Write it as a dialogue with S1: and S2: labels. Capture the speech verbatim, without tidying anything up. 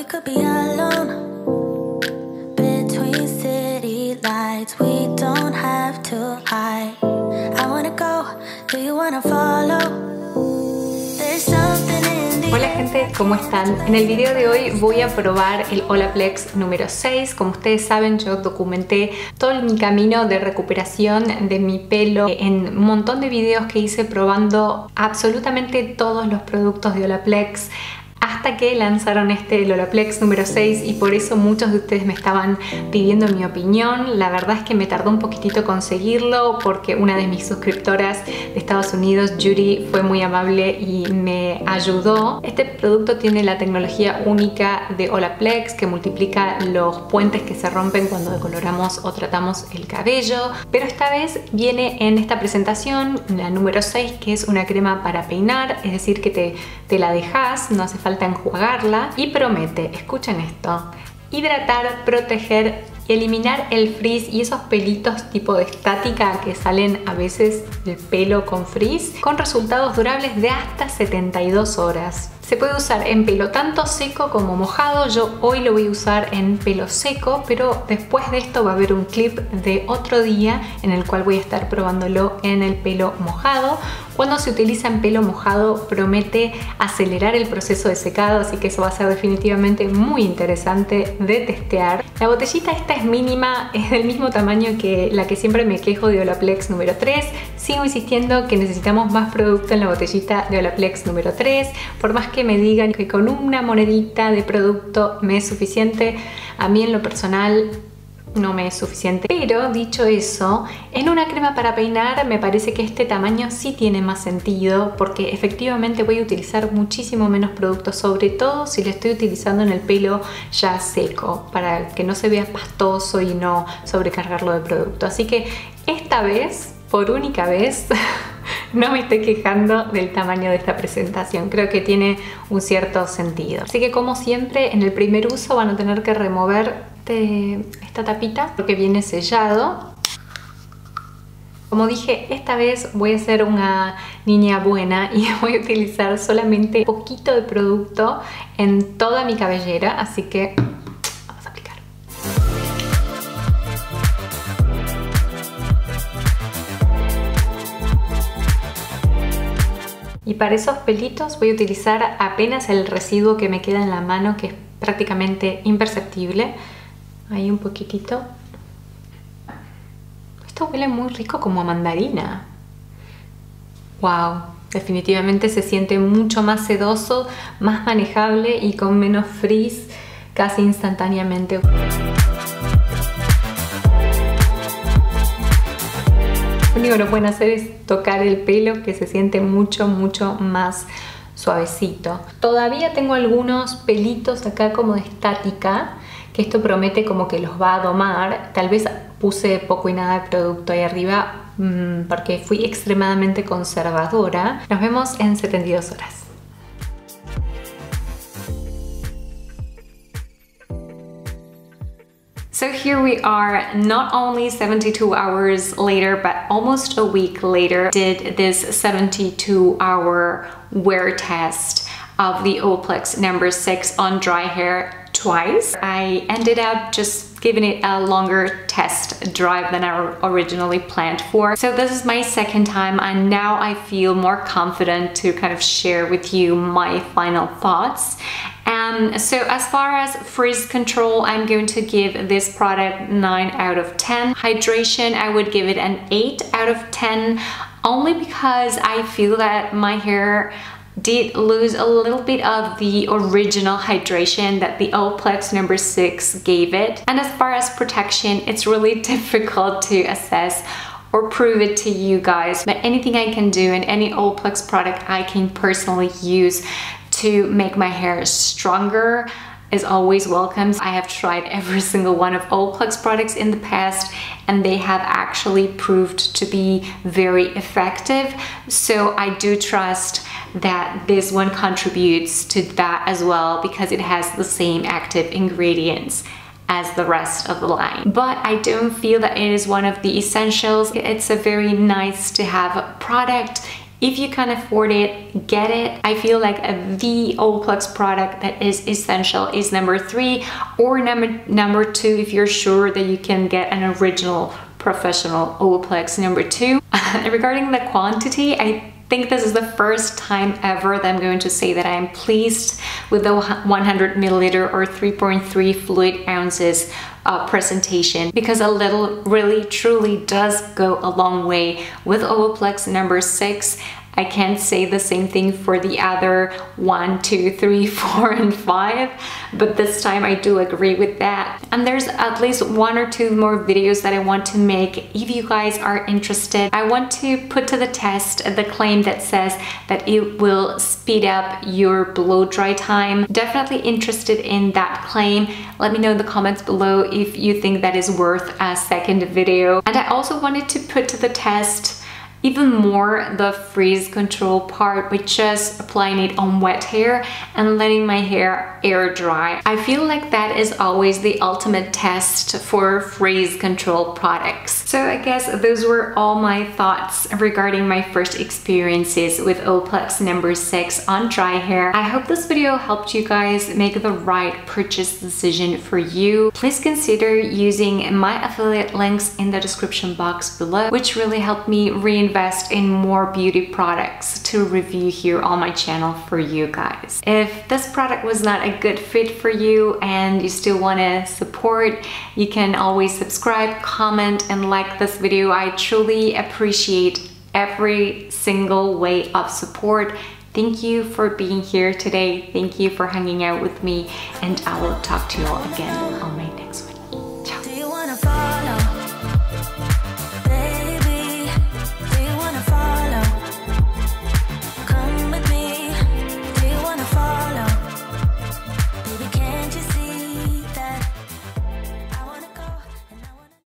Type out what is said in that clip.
S1: could be alone between city lights. We don't have to hide. I wanna go, do you wanna follow? There's something in the
S2: Hola gente, ¿cómo están? En el video de hoy voy a probar el Olaplex número seis. Como ustedes saben, yo documenté todo mi camino de recuperación de mi pelo en un montón de videos que hice probando absolutamente todos los productos de Olaplex, hasta que lanzaron este el Olaplex número seis, y por eso muchos de ustedes me estaban pidiendo mi opinión. La verdad es que me tardó un poquitito conseguirlo porque una de mis suscriptoras de Estados Unidos, Judy, fue muy amable y me ayudó. Este producto tiene la tecnología única de Olaplex que multiplica los puentes que se rompen cuando decoloramos o tratamos el cabello, pero esta vez viene en esta presentación, la número seis, que es una crema para peinar, es decir que te, te la dejas, no hace falta enjuagarla, y promete, escuchen esto, hidratar, proteger, eliminar el frizz y esos pelitos tipo de estática que salen a veces del pelo con frizz, con resultados durables de hasta setenta y dos horas. Se puede usar en pelo tanto seco como mojado. Yo hoy lo voy a usar en pelo seco, pero después de esto va a haber un clip de otro día en el cual voy a estar probándolo en el pelo mojado. Cuando se utiliza en pelo mojado promete acelerar el proceso de secado, así que eso va a ser definitivamente muy interesante de testear. La botellita esta es mínima, es del mismo tamaño que la que siempre me quejo de Olaplex número tres. Sigo insistiendo que necesitamos más producto en la botellita de Olaplex número tres, por más que me digan que con una monedita de producto me es suficiente, a mí en lo personal no me es suficiente. Pero dicho eso, en una crema para peinar me parece que este tamaño sí tiene más sentido, porque efectivamente voy a utilizar muchísimo menos producto, sobre todo si lo estoy utilizando en el pelo ya seco, para que no se vea pastoso y no sobrecargarlo de producto. Así que esta vez, por única vez, no me estoy quejando del tamaño de esta presentación. Creo que tiene un cierto sentido. Así que, como siempre, en el primer uso van a tener que remover de esta tapita porque viene sellado. Como dije, esta vez voy a ser una niña buena y voy a utilizar solamente poquito de producto en toda mi cabellera, así que vamos a aplicar. Y para esos pelitos voy a utilizar apenas el residuo que me queda en la mano, que es prácticamente imperceptible. Ahí un poquitito. Esto huele muy rico, como a mandarina. Wow, definitivamente se siente mucho más sedoso, más manejable y con menos frizz casi instantáneamente. Lo único que no pueden hacer es tocar el pelo, que se siente mucho, mucho más suavecito. Todavía tengo algunos pelitos acá como de estática, que esto promete como que los va a domar. Tal vez puse poco y nada de producto ahí arriba mmm, porque fui extremadamente conservadora. Nos vemos en setenta y dos horas. So here we are, not only seventy-two hours later, but almost a week later, did this seventy-two hour wear test of the Olaplex number six on dry hair twice. I ended up just giving it a longer test drive than I originally planned for. So this is my second time, and now I feel more confident to kind of share with you my final thoughts. Um, so as far as frizz control, I'm going to give this product nine out of ten. Hydration, I would give it an eight out of ten, only because I feel that my hair did lose a little bit of the original hydration that the Olaplex number six gave it. And as far as protection, it's really difficult to assess or prove it to you guys, but anything I can do and any Olaplex product I can personally use to make my hair stronger is always welcome. I have tried every single one of Olaplex products in the past, and they have actually proved to be very effective. So I do trust that this one contributes to that as well, because it has the same active ingredients as the rest of the line. But I don't feel that it is one of the essentials. It's a very nice to have product If you can afford it, get it. I feel like a, the Olaplex product that is essential is number three, or number number two if you're sure that you can get an original professional Olaplex number two. Regarding the quantity, I think this is the first time ever that I'm going to say that I am pleased with the one hundred milliliter or three point three fluid ounces uh, presentation, because a little really truly does go a long way with Olaplex number six. I can't say the same thing for the other one, two, three, four, and five, but this time I do agree with that. And there's at least one or two more videos that I want to make if you guys are interested. I want to put to the test the claim that says that it will speed up your blow dry time. Definitely interested in that claim. Let me know in the comments below if you think that is worth a second video. And I also wanted to put to the test even more the freeze control part by just applying it on wet hair and letting my hair air dry. I feel like that is always the ultimate test for freeze control products. So I guess those were all my thoughts regarding my first experiences with Olaplex number six on dry hair. I hope this video helped you guys make the right purchase decision for you. Please consider using my affiliate links in the description box below, which really helped me reinvest in more beauty products to review here on my channel for you guys. If this product was not a good fit for you and you still want to support, you can always subscribe, comment, and like this video. I truly appreciate every single way of support. Thank you for being here today. Thank you for hanging out with me, and I will talk to you all again on my next one.